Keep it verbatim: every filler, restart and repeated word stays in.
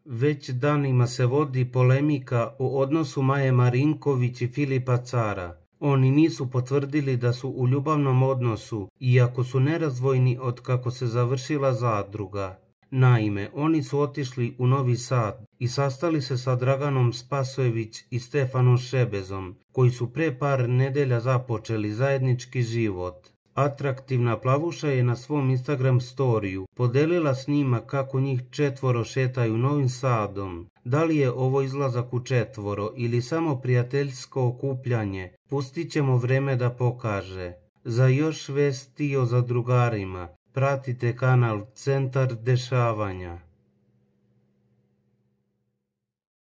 Već danima se vodi polemika o odnosu Maje Marinković i Filipa Cara. Oni nisu potvrdili da su u ljubavnom odnosu, iako su nerazdvojni od kako se završila zadruga. Naime, oni su otišli u Novi Sad i sastali se sa Draganom Spasojević i Stefanom Šebezom, koji su pre par nedelja započeli zajednički život. Atraktivna plavuša je na svom Instagram storiju podelila snimak kako njih četvoro šetaju Novim Sadom. Da li je ovo izlazak u četvoro ili samo prijateljsko okupljanje, pustit ćemo vreme da pokaže. Za još vesti o zadrugarima pratite kanal Centar dešavanja.